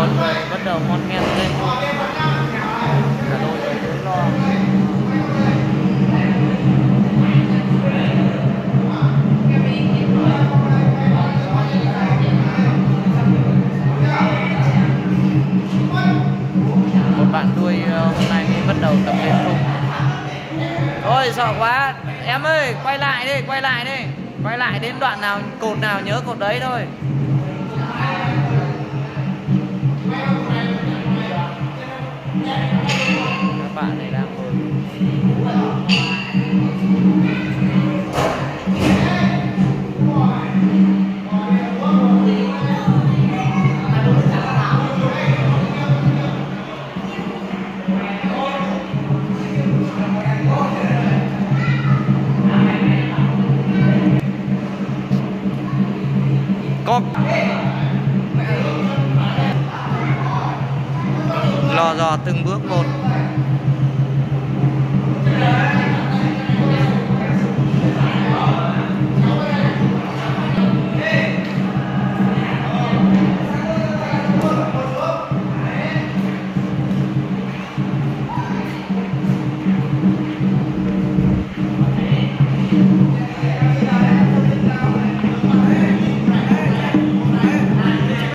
mọi người bắt đầu mon men lên. Cả đôi người cũng lo. Một bạn nuôi hôm nay mới bắt đầu tập lên khung. Ôi sợ quá. Em ơi quay lại đi, quay lại đi. Quay lại đến đoạn nào, cột nào nhớ cột đấy thôi. Các bạn này đang ngồi. Có lo dò từng bước một.